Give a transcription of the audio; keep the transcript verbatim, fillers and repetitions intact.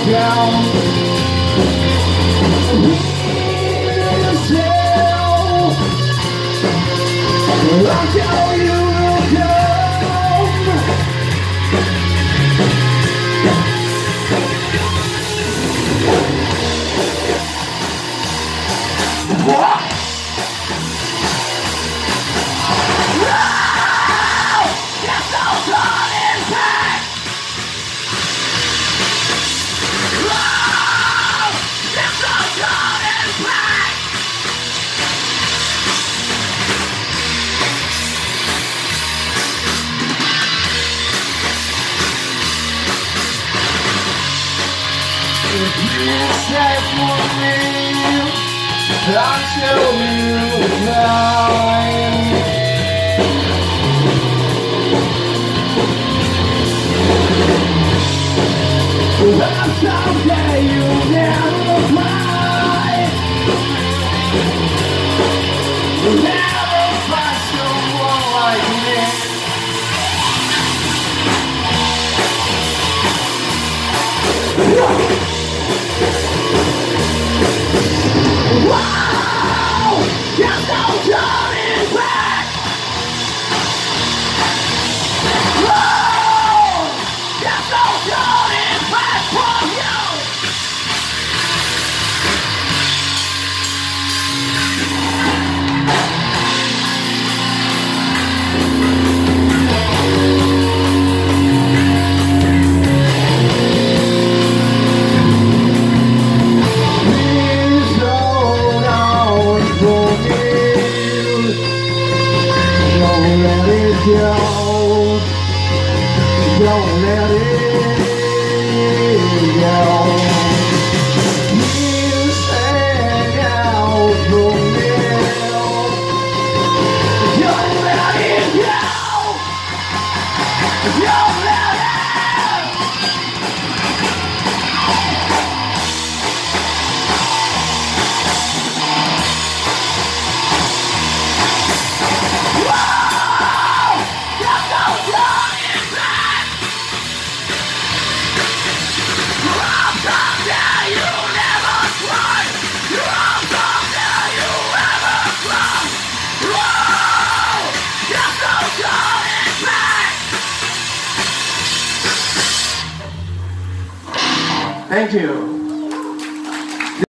Until you come. What? If you stay for me until you die, then someday you'll never cry. You'll never find someone like me. Wow! There's no turning back! Wow! There's no turning back from you! Don't let it go. Don't let it go. Please hang out for me. Don't let it go. Don't let it. Thank you.